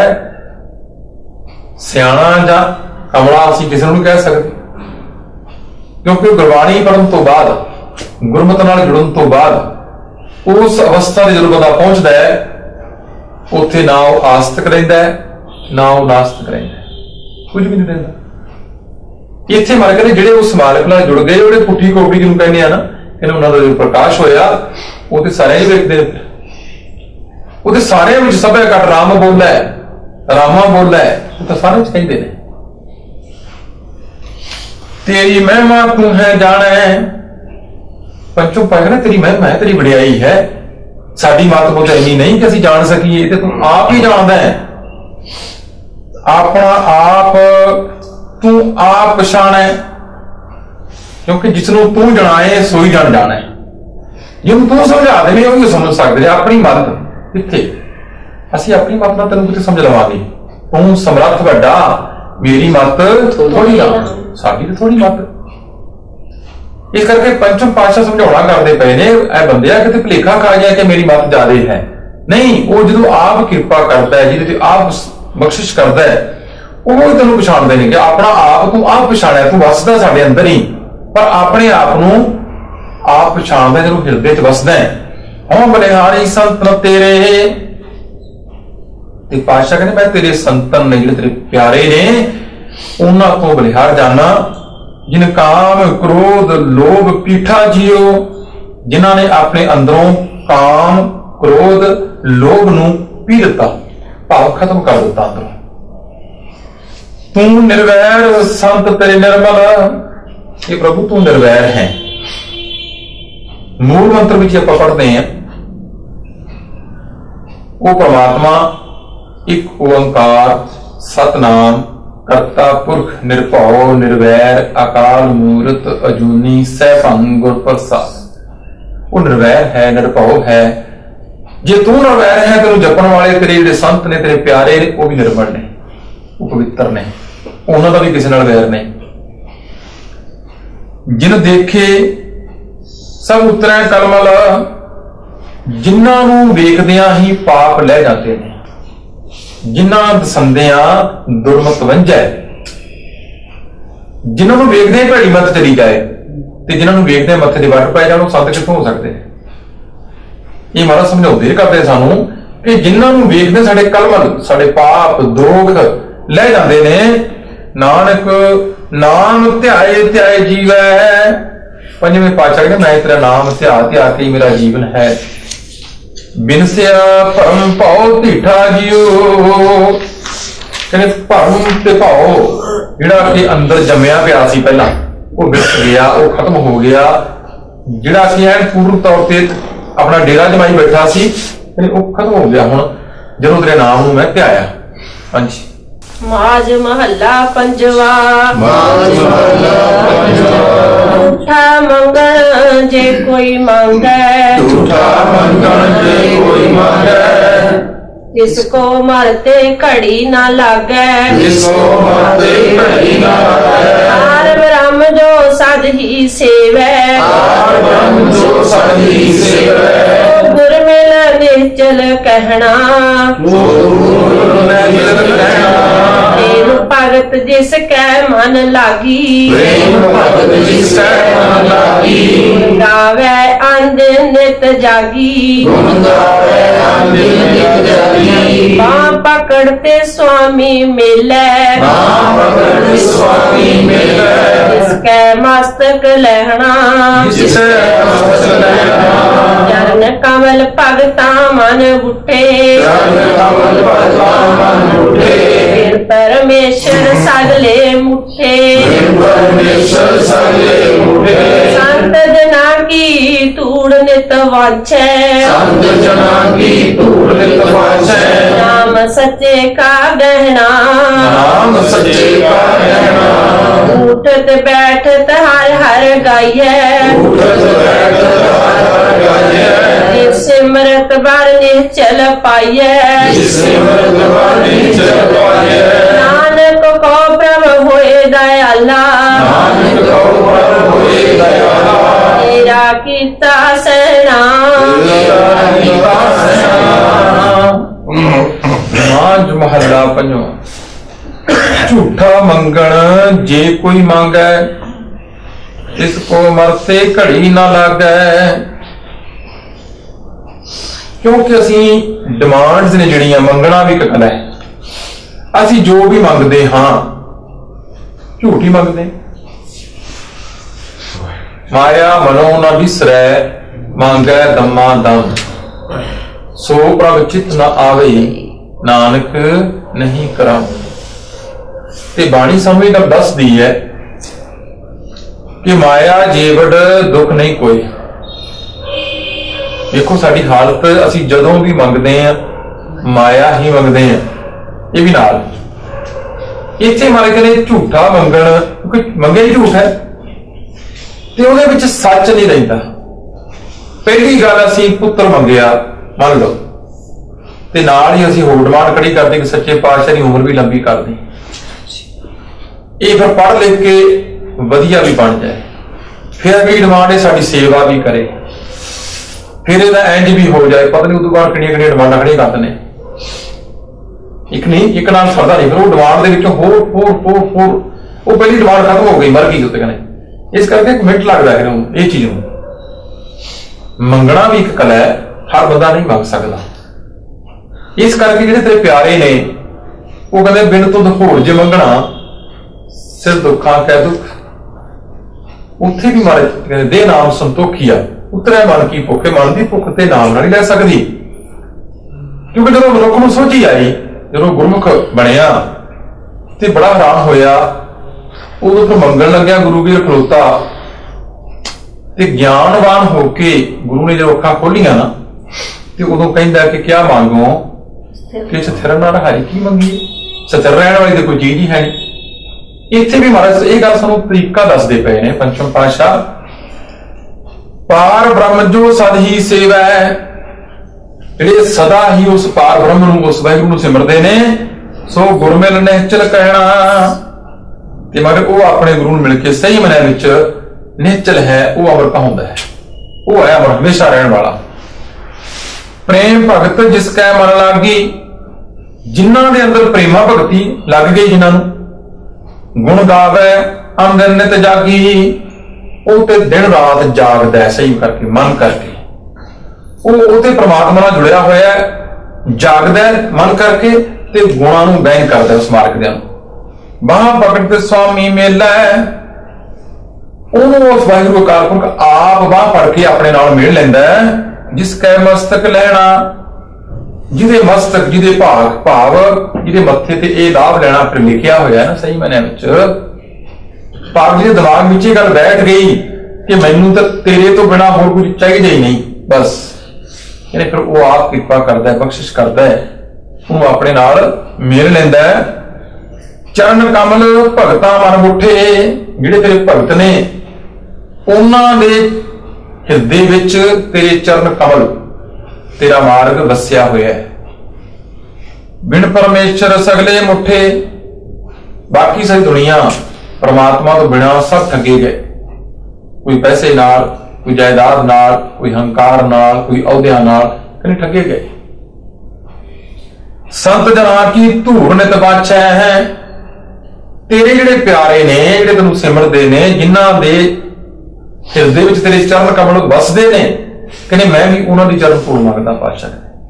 सियाणा जां कमला असीं किसी नूं कह सकते क्योंकि गुरबाणी पढ़न तो बाद गुरमत नाल जुड़न तो बाद उस अवस्था ते जदों बंदा पहुंचदा है उत्थे ना वो आस्तिक रहिंदा है ना वो नास्तिक रहिंदा है कुछ भी नहीं रहिंदा इत्थे मारे कहंदे जिहड़े उस मालक नाल जुड़ गए जिहड़े पुठी कोपड़ी जिहनूं कहंदे आ ना इन्हां उन्हां दा जो प्रकाश होया वो ते सारे ही वेखदे वो ते सारे विच सभे घट राम बोलदा है रामा बोलदा है वो तां सारे च कहिंदे ने तेरी महिमा तू है जाने पंचों पाए ना तेरी महिमा है तेरी वडियाई है साडी मत बोल इन्नी नहीं कि असं जान सकीए ते तू आप ही जानदा है अपना आप तू आप पछाण है क्योंकि जिसनों तू जनाए सोई जान जाना है ਜਿਹਨੂੰ ਤੂੰ ਸਮਝਾ ਦੇਵੇਂ ਉਹ ਸਮਝ ਸਕਦੇ ਨੇ। ਆਪਣੀ ਮੱਤ ਕਿੱਥੇ, ਅਸੀਂ ਆਪਣੀ ਮੱਤ ਨਾਲ ਤੈਨੂੰ ਕਿਤੇ ਸਮਝ ਲਵਾਂਗੇ? ਤੂੰ ਸਮਰੱਥ ਵੱਡਾ, ਮੇਰੀ ਮੱਤ ਥੋੜੀ ਆ, ਸਾਡੀ ਤਾਂ ਥੋੜੀ ਮੱਤ। ਇਸ ਕਰਕੇ ਪੰਚਮ ਪਾਤਸ਼ਾਹ ਸਮਝਾਉਣਾ ਕਰਦੇ ਪਏ ਨੇ, ਇਹ ਬੰਦਿਆ ਕਿਤੇ ਭੁਲੇਖਾ ਖਾ ਗਿਆ ਕਿ ਮੇਰੀ ਮੱਤ ਜ਼ਿਆਦੇ ਹੈ। ਨਹੀਂ, ਉਹ ਜਦੋਂ ਆਪ ਕਿਰਪਾ ਕਰਦਾ ਹੈ, ਜਿਹਦੇ ਤੇ ਆਪ ਬਖਸ਼ਿਸ਼ ਕਰਦਾ ਹੈ, ਉਹ ਤੈਨੂੰ ਪਛਾਣਦੇ ਨੇ ਕਿ ਆਪਣਾ ਆਪ ਤੂੰ ਆਪ ਪਛਾਣਿਆ, ਤੂੰ ਵਸਦਾ ਸਾਡੇ ਅੰਦਰ ਹੀ, ਪਰ ਆਪਣੇ ਆਪ ਨੂੰ ਆਪ ਪਛਾਣਦਾ ਜਦੋਂ ਹਿਰਦੇ 'ਚ ਵਸਦਾ ਹੈ। ਹਾਂ ਬਲਿਹਾਰੀ ਸੰਤਨ ਤੇਰੇ, ਤੇ ਪਾਤਸ਼ਾਹ ਕਹਿੰਦੇ ਮੈਂ ਤੇਰੇ ਸੰਤਨ ਨੇ, ਜਿਹੜੇ ਤੇਰੇ ਪਿਆਰੇ ਨੇ, ਉਹਨਾਂ ਤੋਂ ਬਲਿਹਾਰ ਜਾਣਾ। ਜਿਨ ਕਾਮ ਕ੍ਰੋਧ ਲੋਭ ਪੀਠਾ ਜਿਓ, ਜਿਨ੍ਹਾਂ ਨੇ ਆਪਣੇ ਅੰਦਰੋਂ ਕਾਮ ਕ੍ਰੋਧ ਲੋਭ ਨੂੰ ਪੀ ਦਿੱਤਾ, ਭਾਵ ਖਤਮ ਕਰ ਦਿੱਤਾ ਅੰਦਰੋਂ। ਤੂੰ ਨਿਰਵੈਰ ਸੰਤ ਤੇਰੇ ਨਿਰਮਲ, ਇਹ ਪ੍ਰਭੂ ਤੂੰ ਨਿਰਵੈਰ ਹੈ। ਮੂਲ ਮੰਤਰ ਵਿੱਚ ਆਪਾਂ ਪੜ੍ਹਦੇ ਹਾਂ, ਉਹ ਪਰਮਾਤਮਾ ਇੱਕ ਓੰਕਾਰ ਸਤਨਾਮ ਕਰਤਾ ਪੁਰਖ ਨਿਰਭਉ ਨਿਰਵੈਰ ਅਕਾਲ ਮੂਰਤ ਅਜੂਨੀ ਸੈਭੰ ਗੁਰ ਪ੍ਰਸਾਦ। ਉਹ ਨਿਰਵੈਰ ਹੈ, ਨਿਰਭਉ ਹੈ। ਜੇ ਤੂੰ ਨਿਰਵੈਰ ਹੈ, ਤੈਨੂੰ ਜਪਣ ਵਾਲੇ ਤੇਰੇ ਜਿਹੜੇ ਸੰਤ ਨੇ, ਤੇਰੇ ਪਿਆਰੇ ਨੇ, ਉਹ ਵੀ ਨਿਰਮਲ ਨੇ, ਉਹ ਪਵਿੱਤਰ ਨੇ, ਉਹਨਾਂ ਦਾ ਵੀ ਕਿਸੇ ਨਾਲ ਵੈਰ ਨਹੀਂ। ਜਿਨ ਦੇਖੇ ਸਭ ਉਤਰੈ ਕਲਮਲ, ਜਿਨ੍ਹਾਂ ਨੂੰ ਵੇਖਦਿਆਂ ਹੀ ਪਾਪ ਲੈ ਜਾਂਦੇ ਨੇ, ਜਿਨ੍ਹਾਂ ਦਸੰਦਿਆਂ ਦੁਰਮਤ ਵੰਝੈ। ਜਿਨ੍ਹਾਂ ਨੂੰ ਵੇਖਦੇ ਭੈੜੀ ਮੱਤ ਚਲੀ ਜਾਏ, ਤੇ ਜਿਨ੍ਹਾਂ ਨੂੰ ਵੇਖਦੇ ਮੱਥੇ ਦੇ ਵੱਟ ਪੈ ਜਾਣ, ਉਹ ਸੰਤ ਕਿੱਥੋਂ ਹੋ ਸਕਦੇ? ਇਹ ਮਹਾਰਾਜ ਸਮਝਾਉਂਦੇ ਕਰਦੇ ਸਾਨੂੰ ਕਿ ਜਿਨ੍ਹਾਂ ਨੂੰ ਵੇਖਦੇ ਸਾਡੇ ਕਲਮਲ, ਸਾਡੇ ਪਾਪ ਦੋਖ ਲੈ ਜਾਂਦੇ ਨੇ। ਨਾਨਕ ਨਾਮ ਧਿਆਏ ਧਿਆਏ ਜੀਵੈ, ਪੰਜਵੇਂ ਪਾਤਸ਼ਾਹ ਕਹਿੰਦੇ ਮੈਂ ਤੇਰਾ ਨਾਮ ਧਿਆ ਧਿਆ ਕੇ ਮੇਰਾ ਜੀਵਨ ਹੈ। ਬਿਨਸਿਆ ਭਰਮ ਭਾਉ ਢੀਠਾ ਜਿਉ, ਕਹਿੰਦੇ ਭਰਮ ਤੇ ਭਾਉ ਜਿਹੜਾ ਕਿ ਅੰਦਰ ਜੰਮਿਆ ਪਿਆ ਸੀ ਪਹਿਲਾਂ, ਉਹ ਵਿਸ ਗਿਆ, ਉਹ ਖਤਮ ਹੋ ਗਿਆ। ਜਿਹੜਾ ਕਿ ਐਨ ਪੂਰਨ ਤੌਰ ਤੇ ਆਪਣਾ ਡੇਰਾ ਜਮਾਈ ਬੈਠਾ ਸੀ, ਉਹ ਖਤਮ ਹੋ ਗਿਆ ਹੁਣ ਜਦੋਂ ਤੇਰੇ ਨਾਮ ਨੂੰ ਮੈਂ ਧਿਆਇਆ। ਹਾਂਜੀ। ਮਾਝ ਮਹੱਲਾ ਪੰਜਵਾ। ਝੂਠਾ ਮੰਗਣ ਜੇ ਕੋਈ ਮੰਗੈ, ਜਿਸ ਕੋ ਮਰਤੇ ਘੜੀ ਨਾ ਲਾਗੈ, ਹਾਰ ਬ੍ਰਹਮ ਜੋ ਸਦ ਹੀ ਸੇਵੈ, ਗੁਰ ਮਿਲ ਨਿਹਚਲ ਕਹਿਣਾ, ਪ੍ਰੇਮ ਭਗਤ ਜਿਸ ਕੈ ਮਨ ਲਾਗੀ, ਗਾਵੈ ਅੰਧ ਨਿਤ ਜਾਗੀ, ਬਾਂਹ ਪਕੜ ਤੇ ਸੁਆਮੀ ਮਿਲੈ, ਜਿਸ ਕੈ ਮਸਤਕ ਲਹਿਣਾ, ਚਰਨ ਕਮਲ ਭਗਤਾ ਮਨ ਬੁੱਠੇ, ਫਿਰ ਪਰਮੇਸ਼ਰ ਸਗਲੇ ਮੁਠੇ, ਸੰਤ ਜਨਾ ਕੀ ਧੂੜ ਨਿਤ ਵਾਂਛੈ, ਨਾਮ ਸੱਚੇ ਕਾ ਗਹਿਣਾ, ਉਠਤ ਬੈਠਤ ਹਰ ਹਰ ਗਾਈਐ, ਸਿਮਰਤ ਬਰ ਨਿਹਚਲ ਪਾਈਐ, ਨਾਨਕ ਕੋ ਪ੍ਰਭ ਹੋਏ ਦਇਆਲਾ, ਤੇਰਾ ਕੀਤਾ ਸਹਿਣਾ। ਮਾਝ ਮਹੱਲਾ ਪੰਜਵਾਂ। ਝੂਠਾ ਮੰਗਣ ਜੇ ਕੋਈ ਮੰਗੈ, ਇਸ ਕੋ ਮਰਤੇ ਘੜੀ ਨਾ ਲਾਗੈ। ਕਿਉਂਕਿ ਅਸੀਂ ਡਿਮਾਂਡਸ ਨੇ ਜਿਹੜੀਆਂ, ਮੰਗਣਾ ਵੀ ਇੱਕ ਕਲਾ ਹੈ। ਅਸੀਂ ਜੋ ਵੀ ਮੰਗਦੇ ਹਾਂ ਝੂਠ ਹੀ ਮੰਗਦੇ। ਮਾਇਆ ਮਨੋ ਨਾ ਵਿਸਰੈ, ਮੰਗੈ ਦਮਾ ਦਮ, ਸੋ ਪ੍ਰਭ ਚਿਤ ਨਾ ਆਵੇ, ਨਾਨਕ ਨਹੀਂ ਕਰਾਂ। ਤੇ ਬਾਣੀ ਸਮਝ ਤਾਂ ਦੱਸਦੀ ਹੈ ਕਿ ਮਾਇਆ ਜੀਵੜ ਦੁੱਖ ਨਹੀਂ ਕੋਈ। ਦੇਖੋ ਸਾਡੀ ਹਾਲਤ, ਅਸੀਂ ਜਦੋਂ ਵੀ ਮੰਗਦੇ ਹਾਂ ਮਾਇਆ ਹੀ ਮੰਗਦੇ ਹਾਂ। ਇਹ ਵੀ ਨਾਲ ਇੱਥੇ ਮਾਰੇ ਕਹਿੰਦੇ ਝੂਠਾ ਮੰਗਣ, ਕਿਉਂਕਿ ਮੰਗਿਆ ਹੀ ਝੂਠ ਹੈ ਤੇ ਉਹਦੇ ਵਿੱਚ ਸੱਚ ਨਹੀਂ ਰਹਿੰਦਾ। ਪਹਿਲੀ ਗੱਲ ਅਸੀਂ ਪੁੱਤਰ ਮੰਗਿਆ, ਮੰਨ ਲਓ, ਤੇ ਨਾਲ ਹੀ ਅਸੀਂ ਹੋਰ ਡਿਮਾਂਡ ਖੜੀ ਕਰਦੇ ਕਿ ਸੱਚੇ ਪਾਤਸ਼ਾਹ ਦੀ ਉਮਰ ਵੀ ਲੰਬੀ ਕਰ ਦੇ, ਇਹ ਫਿਰ ਪੜ੍ਹ ਲਿਖ ਕੇ ਵਧੀਆ ਵੀ ਬਣ ਜਾਏ। ਫਿਰ ਅਗਲੀ ਡਿਮਾਂਡ ਹੈ ਸਾਡੀ ਸੇਵਾ ਵੀ ਕਰੇ, ਫਿਰ ਇਹਦਾ ਇੰਜ ਵੀ ਹੋ ਜਾਏ। ਪਤਾ ਨਹੀਂ ਉਦੋਂ ਬਾਅਦ ਕਿਹੜੀਆਂ ਡਿਮਾਂਡਾਂ ਖੜੀਆਂ ਕਰਦੇ ਨੇ, ਇੱਕ ਨਹੀਂ, ਇੱਕ ਨਾਲ ਸਰਦਾ ਨਹੀਂ। ਫਿਰ ਉਹ ਡਿਮਾਂਡ ਦੇ ਵਿੱਚੋਂ ਹੋਰ ਉਹ ਪਹਿਲੀ ਡਿਮਾਂਡ ਖਤਮ ਹੋ ਗਈ, ਮਰ ਗਈ ਉੱਤੇ ਕਹਿੰਦੇ। ਇਸ ਕਰਕੇ ਇੱਕ ਮਿੰਟ ਲੱਗਦਾ ਹੈ ਇਹ ਚੀਜ਼ ਨੂੰ ਮੰਗਣਾ ਵੀ ਇੱਕ ਕਲਾ ਹੈ, ਹਰ ਬੰਦਾ ਨਹੀਂ ਮੰਗ ਸਕਦਾ। ਇਸ ਕਰਕੇ ਜਿਹੜੇ ਤੇਰੇ ਪਿਆਰੇ ਨੇ ਉਹ ਕਹਿੰਦੇ ਬਿਨ ਤੁਧ ਹੋਰ ਜੇ ਮੰਗਣਾ ਸਿਰ ਦੁੱਖਾਂ ਕਹਿ ਦੁੱਖ। ਉੱਥੇ ਵੀ ਮਾਰੇ ਕਹਿੰਦੇ ਦੇ ਨਾਮ ਸੰਤੋਖੀਆ, ਉਤਰੇ ਮਨ ਕੀ ਭੁੱਖੇ, ਮਨ ਦੀ ਭੁੱਖ ਤੇ ਨਾਮ ਨਹੀਂ ਲੈ ਸਕਦੀ। ਕਿਉਂਕਿ ਜਦੋਂ ਮਨੁੱਖ ਨੂੰ ਸੋਝੀ ਆਈ, ਜਦੋਂ ਗੁਰਮੁਖ ਬਣਿਆ ਤੇ ਬੜਾ ਹੈਰਾਨ ਹੋਇਆ, ਉਦੋਂ ਫਿਰ ਮੰਗਣ ਲੱਗਿਆ। ਗੁਰੂ ਵੀਰ ਖਲੋਤਾ ਤੇ ਗਿਆਨਵਾਨ ਹੋ ਕੇ ਗੁਰੂ ਨੇ ਜਦੋਂ ਅੱਖਾਂ ਖੋਲੀਆਂ ਨਾ, ਤੇ ਉਦੋਂ ਕਹਿੰਦਾ ਕਿ ਕਿਆ ਮੰਗੋ ਕਿ ਸਥਿਰ ਨਾ ਰਹਾਈ, ਕੀ ਮੰਗੀਏ, ਸਥਿਰ ਰਹਿਣ ਵਾਲੀ ਤੇ ਕੋਈ ਚੀਜ਼ ਹੀ ਹੈ ਨਹੀਂ। ਇੱਥੇ ਵੀ ਮਹਾਰਾਜ ਇਹ ਗੱਲ ਸਾਨੂੰ ਤਰੀਕਾ ਦੱਸਦੇ ਪਏ ਨੇ ਪੰਚਮ ਪਾਤਸ਼ਾਹ। ਪਾਰ ਬ੍ਰਹਮ ਜੋ ਸਦ ਹੀ ਸੇਵਾ ਹੈ, ਜਿਹੜੇ ਸਦਾ ਹੀ ਉਸ ਪਾਰ ਬ੍ਰਹਮ ਨੂੰ, ਉਸ ਵਾਹਿਗੁਰੂ ਨੂੰ ਸਿਮਰਦੇ ਨੇ, ਸੋ ਗੁਰਮਿਲ ਨਿਹਚਲ ਕਹਿਣਾ। ਤੇ ਮਗਰ ਉਹ ਆਪਣੇ ਗੁਰੂ ਨੂੰ ਮਿਲ ਕੇ ਸਹੀ ਮਨਾਂ ਵਿੱਚ ਨਿਹਚਲ ਹੈ, ਉਹ ਅਮਰ ਕਹਾਉਂਦਾ ਹੈ, ਉਹ ਹੈ ਅਮਰ, ਹਮੇਸ਼ਾ ਰਹਿਣ ਵਾਲਾ। ਪ੍ਰੇਮ ਭਗਤ ਜਿਸ ਕੈ ਮਨ ਲਾਗੀ, ਜਿਨ੍ਹਾਂ ਦੇ ਅੰਦਰ ਪ੍ਰੇਮਾ ਭਗਤੀ ਲੱਗ ਗਈ, ਜਿਨ੍ਹਾਂ ਨੂੰ ਗੁਣ ਗਾਵੇ ਅੰਦਰ ਨਿਤ ਜਾਗੀ, ਉਹ ਤੇ ਦਿਨ ਰਾਤ ਜਾਗਦਾ ਹੈ ਸਹੀ ਕਰਕੇ, ਮਨ ਕਰਕੇ। ਉਹ ਤੇ ਪ੍ਰਮਾਤਮਾ ਨਾਲ ਜੁੜਿਆ ਹੋਇਆ ਹੈ, ਜਾਗਦਾ ਮਨ ਕਰਕੇ, ਤੇ ਗੁਣਾਂ ਨੂੰ ਬੈਨ ਕਰਦਾ ਉਸ ਮਾਰਗ ਦੇ ਨੂੰ। ਬਾਹ ਪਕੜ ਤੇ ਸਵਾਮੀ ਮੇਲਾ ਹੈ, ਉਹਨੂੰ ਉਸ ਵਾਹਿਗੁਰੂ ਅਕਾਲ ਪੁਰਖ ਆਪ ਬਾਹ ਫੜ ਕੇ ਆਪਣੇ ਨਾਲ ਮੇਲ ਲੈਂਦਾ ਹੈ। ਜਿਸ ਕੈ ਮਸਤਕ ਲੈਣਾ, ਜਿਹਦੇ ਮਸਤਕ, ਜਿਹਦੇ ਭਾਵ ਜਿਹਦੇ ਮੱਥੇ ਤੇ ਇਹ ਲਾਭ ਲੈਣਾ ਫਿਰ ਲਿਖਿਆ ਹੋਇਆ ਨਾ ਸਹੀ ਮਾਇਨੇ ਵਿੱਚ, ਭਾਵ ਜਿਹਦੇ ਦਿਮਾਗ ਵਿੱਚ ਇਹ ਗੱਲ ਬੈਠ ਗਈ ਕਿ ਮੈਨੂੰ ਤਾਂ ਤੇਰੇ ਤੋਂ ਬਿਨਾਂ ਹੋਰ ਕੁਝ ਚਾਹੀਦਾ ਹੀ ਨਹੀਂ, ਬਸ ਇਹਨੇ ਫਿਰ ਉਹ ਆਪ ਕਿਰਪਾ ਕਰਦਾ ਹੈ, ਬਖਸ਼ਿਸ਼ ਕਰਦਾ ਹੈ, ਉਹਨੂੰ ਆਪਣੇ ਨਾਲ ਮੇਲ ਲੈਂਦਾ ਹੈ। ਚਰਨ ਕਮਲ ਭਗਤਾਂ ਮਨ ਮੁੱਠੇ, ਜਿਹੜੇ ਤੇਰੇ ਭਗਤ ਨੇ ਉਹਨਾਂ ਦੇ ਹਿਰਦੇ ਵਿੱਚ ਤੇਰੇ ਚਰਨ ਕਮਲ, ਤੇਰਾ ਮਾਰਗ ਵਸਿਆ ਹੋਇਆ ਹੈ। ਬਿਨ ਪਰਮੇਸ਼ਰ ਸਗਲੇ ਮੁੱਠੇ, ਬਾਕੀ ਸਾਰੀ ਦੁਨੀਆ ਪਰਮਾਤਮਾ ਤੋਂ ਬਿਨਾਂ ਸਭ ਠੱਗੇ ਗਏ, ਕੋਈ ਪੈਸੇ ਨਾਲ, ਕੋਈ ਜਾਇਦਾਦ ਨਾਲ, ਕੋਈ ਹੰਕਾਰ ਨਾਲ, ਕੋਈ ਅਹੁਦਿਆਂ ਨਾਲ, ਕਹਿੰਦੇ ਠੱਗੇ ਗਏ। ਸੰਤ ਜਨਾਂ ਕੀ ਧੂੜ ਨਿਤ ਬਾਛੈ ਹੈ, ਤੇਰੇ ਜਿਹੜੇ ਪਿਆਰੇ ਨੇ, ਜਿਹੜੇ ਤੈਨੂੰ ਸਿਮਰਦੇ ਨੇ, ਜਿਨ੍ਹਾਂ ਦੇ ਹਿਰਦੇ ਵਿੱਚ ਤੇਰੇ ਚਰਨ ਕਮਲ ਵਸਦੇ ਨੇ, ਕਹਿੰਦੇ ਮੈਂ ਵੀ ਉਹਨਾਂ ਦੀ ਚਰਨ ਧੂੜ ਮੰਗਦਾ ਪਾਤਸ਼ਾਹ।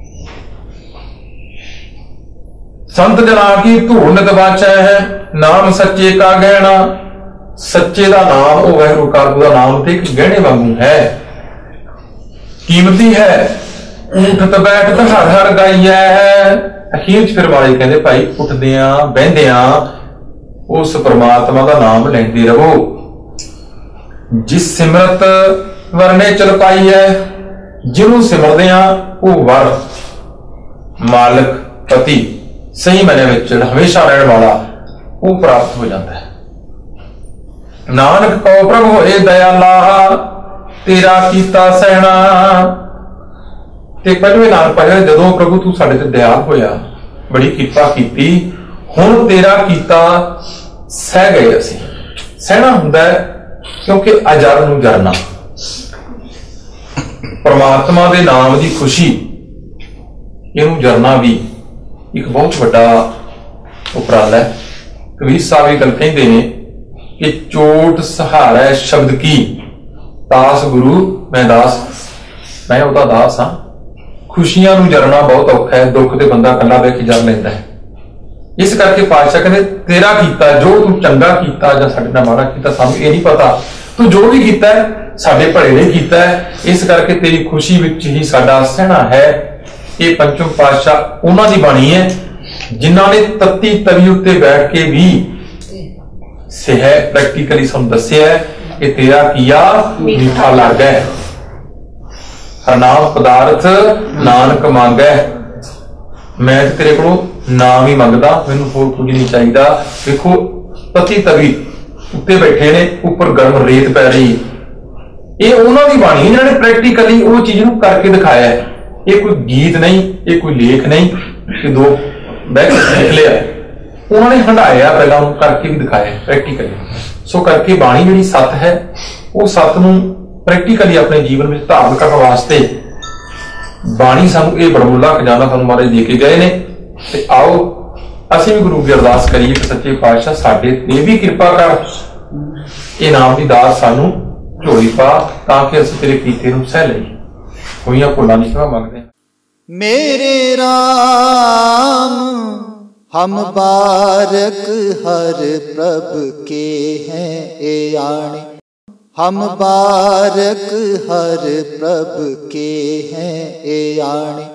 ਸੰਤ ਜਨਾਂ ਕੀ ਧੂੜ ਨਿਤ ਬਾਛੈ ਹੈ, ਨਾਮ ਸੱਚੇ ਕਾ ਗਹਿਣਾ, ਸੱਚੇ ਦਾ ਨਾਮ ਉਹ ਵਾਹਿਗੁਰੂ ਕਾਲ ਦਾ ਨਾਮ ਤੇ ਇੱਕ ਗਹਿਣੇ ਵਾਂਗੂ ਹੈ, ਕੀਮਤੀ ਹੈ। ਉੱਠਤ ਬੈਠਤ ਹਰ ਹਰ ਗਾਈਐ ਹੈ। ਅਖੀਰ ਚ ਫਿਰ ਵਾਲੇ ਕਹਿੰਦੇ ਭਾਈ ਉੱਠਦਿਆਂ ਬਹਿੰਦਿਆਂ ਉਸ ਪਰਮਾਤਮਾ ਦਾ ਨਾਮ ਲੈਂਦੇ ਰਹੋ। ਜਿਸ ਸਿਮਰਤ ਵਰਨੇ ਚਲ ਪਾਈ ਹੈ, ਜਿਹਨੂੰ ਸਿਮਰਦੇ ਆ ਉਹ ਵਰ, ਮਾਲਕ, ਪਤੀ ਸਹੀ ਮਾਇਨੇ ਵਿੱਚ ਹਮੇਸ਼ਾ ਰਹਿਣ ਵਾਲਾ ਉਹ ਪ੍ਰਾਪਤ ਹੋ ਜਾਂਦਾ ਹੈ। ਨਾਨਕ ਕਉ ਪ੍ਰਭ ਹੋਏ ਦਇਆਲਾ, ਤੇਰਾ ਕੀਤਾ ਸਹਿਣਾ। ਤੇ ਪਹਿਲੇ ਨਾਨਕ ਪਾਇਆ, ਜਦੋਂ ਪ੍ਰਭੂ ਤੂੰ ਸਾਡੇ ਤੇ ਦਇਆਲ ਹੋਇਆ, ਬੜੀ ਕਿਰਪਾ ਕੀਤੀ, ਹੁਣ ਤੇਰਾ ਕੀਤਾ ਸਹਿ ਗਏ ਅਸੀਂ। ਸਹਿਣਾ ਹੁੰਦਾ ਹੈ ਕਿਉਂਕਿ ਅਜਰ ਨੂੰ ਜਰਨਾ, ਪਰਮਾਤਮਾ ਦੇ ਨਾਮ ਦੀ ਖੁਸ਼ੀ, ਇਹਨੂੰ ਜਰਨਾ ਵੀ ਇੱਕ ਬਹੁਤ ਵੱਡਾ ਉਪਰਾਲਾ ਹੈ। ਕਬੀਰ ਸਾਹਿਬ ਇਹ ਗੱਲ ਕਹਿੰਦੇ ਨੇ ਕਿ ਚੋਟ ਸਹਾਰਾ ਸ਼ਬਦ ਕੀ, ਦਾਸ ਗੁਰੂ ਮੈਂ ਦਾਸ, ਮੈਂ ਉਹਦਾ ਦਾਸ ਹਾਂ। ਖੁਸ਼ੀਆਂ ਨੂੰ ਜਰਨਾ ਬਹੁਤ ਔਖਾ ਹੈ, ਦੁੱਖ ਤੇ ਬੰਦਾ ਇਕੱਲਾ ਬਹਿ ਕੇ ਜਰ ਲੈਂਦਾ ਹੈ। ਇਸ ਕਰਕੇ ਪਾਤਸ਼ਾਹ ਕਹਿੰਦੇ ਤੇਰਾ ਕੀਤਾ, ਜੋ ਤੂੰ ਚੰਗਾ ਕੀਤਾ ਜਾਂ ਸਾਡੇ ਨਾਲ ਮਾੜਾ ਕੀਤਾ ਸਾਨੂੰ ਇਹ ਨਹੀਂ ਪਤਾ, ਤੂੰ ਜੋ ਵੀ ਕੀਤਾ ਸਾਡੇ ਭਲੇ ਲਈ ਕੀਤਾ ਹੈ, ਇਸ ਕਰਕੇ ਤੇਰੀ ਖੁਸ਼ੀ ਵਿੱਚ ਹੀ ਸਾਡਾ ਸਹਿਣਾ ਹੈ। ਇਹ ਪੰਚਮ ਪਾਤਸ਼ਾਹ ਉਹਨਾਂ ਦੀ ਬਾਣੀ ਹੈ ਜਿਨ੍ਹਾਂ ਨੇ ਤੱਤੀ ਤਵੀ ਉੱਤੇ ਬੈਠ ਕੇ ਵੀ ਸਹਿ ਪ੍ਰੈਕਟੀਕਲੀ ਸਾਨੂੰ ਦੱਸਿਆ ਕਿ ਤੇਰਾ ਕੀਆ ਮਿੱਠਾ ਲੱਗਾ, ਹਰਨਾਮ ਪਦਾਰਥ ਨਾਨਕ ਮੰਗੈ। ਮੈਂ ਤੇਰੇ ਕੋਲੋਂ ਨਾਮ ਹੀ ਮੰਗਦਾ, ਮੈਨੂੰ ਹੋਰ ਕੁਝ ਨਹੀਂ ਚਾਹੀਦਾ। ਵੇਖੋ ਤੱਤੀ ਤਵੀ ਉੱਤੇ ਬੈਠੇ ਨੇ, ਉੱਪਰ ਗਰਮ ਰੇਤ ਪੈ ਰਹੀ, ਇਹ ਉਹਨਾਂ ਦੀ ਬਾਣੀ ਜਿਨ੍ਹਾਂ ਨੇ ਪ੍ਰੈਕਟੀਕਲੀ ਉਹ ਚੀਜ਼ ਨੂੰ ਕਰਕੇ ਦਿਖਾਇਆ ਹੈ। ਇਹ ਕੋਈ ਗੀਤ ਨਹੀਂ, ਇਹ ਕੋਈ ਲੇਖ ਨਹੀਂ ਕਿ ਦੋ ਬਹਿ ਕੇ ਲਿਖ ਲਿਆ, ਉਹਨਾਂ ਨੇ ਹੰਢਾਇਆ, ਪਹਿਲਾਂ ਉਹਨੂੰ ਕਰਕੇ ਵੀ ਦਿਖਾਇਆ ਪ੍ਰੈਕਟੀਕਲੀ। ਸੋ ਕਰਕੇ ਬਾਣੀ ਜਿਹੜੀ ਸੱਤ ਹੈ, ਉਹ ਸੱਤ ਨੂੰ ਪ੍ਰੈਕਟੀਕਲੀ ਆਪਣੇ ਜੀਵਨ ਵਿੱਚ ਧਾਰਨ ਕਰਨ ਵਾਸਤੇ ਬਾਣੀ ਸਾਨੂੰ ਇਹ ਬੜਮੁੱਲਾ ਖਜ਼ਾਨਾ ਸਾਨੂੰ ਮਹਾਰਾਜ ਦੇ ਕੇ ਗਏ ਨੇ। ਤੇ ਆਓ ਅਸੀਂ ਵੀ ਗੁਰੂ ਦੀ ਅਰਦਾਸ ਕਰੀਏ ਕਿ ਸੱਚੇ ਪਾਤਸ਼ਾਹ ਸਾਡੇ ਤੇ ਵੀ ਕਿਰਪਾ ਕਰ, ਇਹ ਨਾਮ ਦੀ ਦਾਤ ਸਾਨੂੰ ਝੋਲੀ ਪਾ, ਤਾਂ ਕਿ ਅਸੀਂ ਤੇਰੇ ਕੀਤੇ ਨੂੰ ਸਹਿ ਲਈਏ। ਹੋਈਆਂ ਭੁੱਲਾਂ ਦੀ ਖਿਮਾ ਮੰਗਦੇ ਹਾਂ। मेरे राम हम बारक हर प्रभ के हैं ए आणे, हम बारक हर प्रभ के हैं ए आणे।